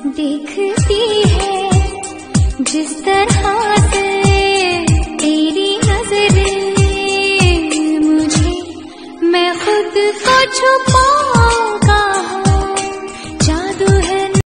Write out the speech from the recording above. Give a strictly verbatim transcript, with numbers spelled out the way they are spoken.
देखती है जिस तरह से तेरी नजरें मुझे, मैं खुद को छुपा